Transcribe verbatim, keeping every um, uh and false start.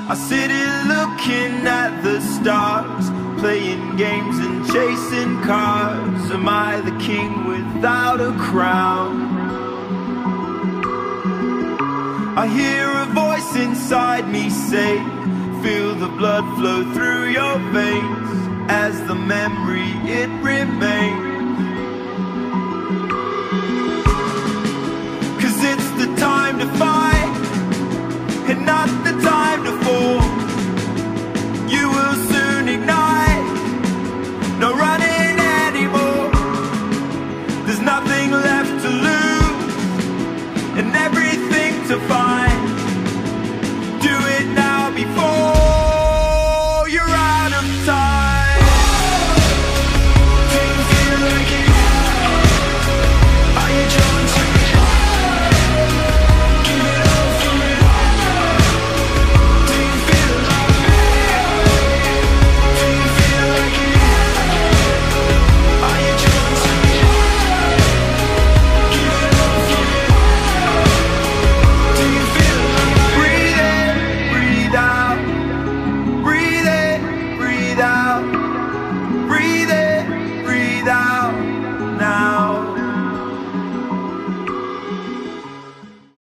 I sit here looking at the stars, playing games and chasing cars. Am I the king without a crown? I hear a voice inside me say, feel the blood flow through your veins, as the memory it remains. Cause it's the time to find